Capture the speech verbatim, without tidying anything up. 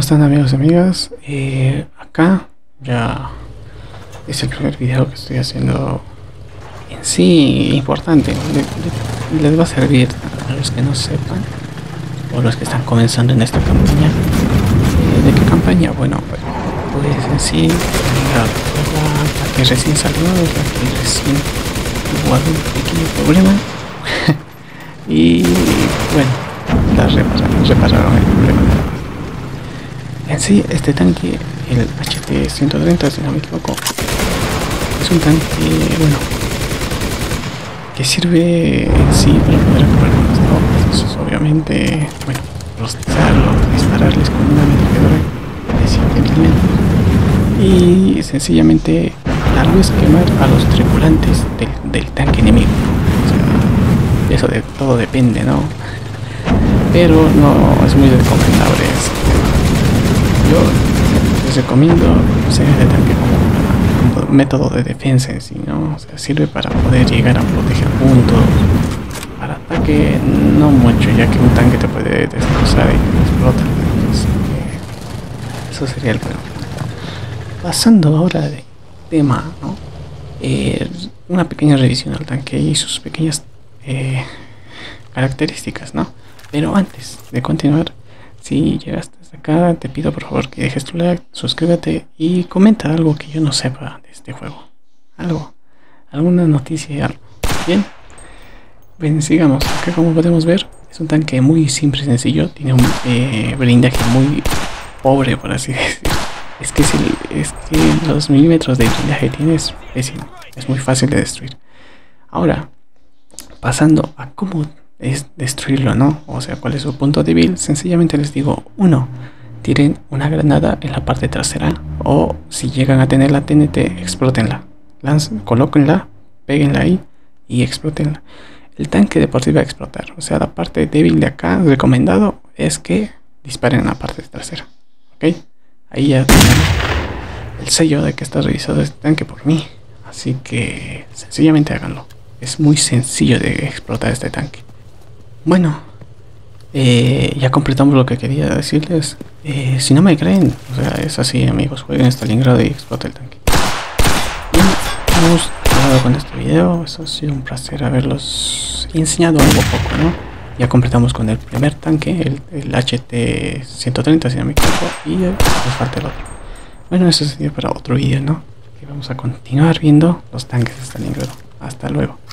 están, amigos y amigas? Eh, acá ya es el primer video que estoy haciendo en sí importante. Le- le- les va a servir a los que no sepan o los que están comenzando en esta campaña. Eh, ¿De qué campaña? Bueno, pues, pues en sí la, la- la que recién salió, la que recién tuvo algún pequeño problema y bueno, la repararon, repararon el problema. En sí, este tanque, el H T ciento treinta, si no me equivoco, es un tanque, bueno, que sirve en sí para poder acabar con las tropas. Entonces, obviamente, bueno, rostizarlos, dispararles con una ametralladora de siete milímetros y sencillamente tal vez quemar a los tripulantes del, del tanque enemigo. O sea, eso de todo depende, ¿no? Pero no es muy recomendable eso. Yo les recomiendo usar este tanque como un método de defensa en sí, ¿no? O sea, sirve para poder llegar a proteger puntos. Para ataque no mucho, ya que un tanque te puede destrozar y te explota. Así que eso sería el bueno. Pasando ahora de tema, ¿no? Eh, una pequeña revisión al tanque y sus pequeñas eh, características, ¿no? Pero antes de continuar, si llegaste hasta acá, te pido por favor que dejes tu like, suscríbete y comenta algo que yo no sepa de este juego. Algo, alguna noticia, algo. Bien, bien, sigamos. Acá, como podemos ver, es un tanque muy simple y sencillo. Tiene un eh, blindaje muy pobre, por así decirlo. Es que, si, es que los milímetros de blindaje tiene es pésimo. Es muy fácil de destruir. Ahora, pasando a cómo es destruirlo, ¿no? O sea, ¿cuál es su punto débil? Sencillamente les digo, uno, tiren una granada en la parte trasera, o si llegan a tener la T N T, explótenla. Lancen, colóquenla, péguenla ahí y explótenla. El tanque de por sí va a explotar. O sea, la parte débil de acá, recomendado, es que disparen en la parte trasera. ¿Ok? Ahí ya tenemos el sello de que está revisado este tanque por mí. Así que sencillamente háganlo. Es muy sencillo de explotar este tanque. Bueno, eh, ya completamos lo que quería decirles. Eh, si no me creen, o sea, es así, amigos, jueguen Stalingrado y explota el tanque. Bien, hemos acabado con este video. Eso ha sido un placer haberlos enseñado algo poco, ¿no? Ya completamos con el primer tanque, el, el H T ciento treinta, si no me equivoco, y eh, nos falta el otro. Bueno, eso sería para otro video, ¿no? Y vamos a continuar viendo los tanques de Stalingrado. Hasta luego.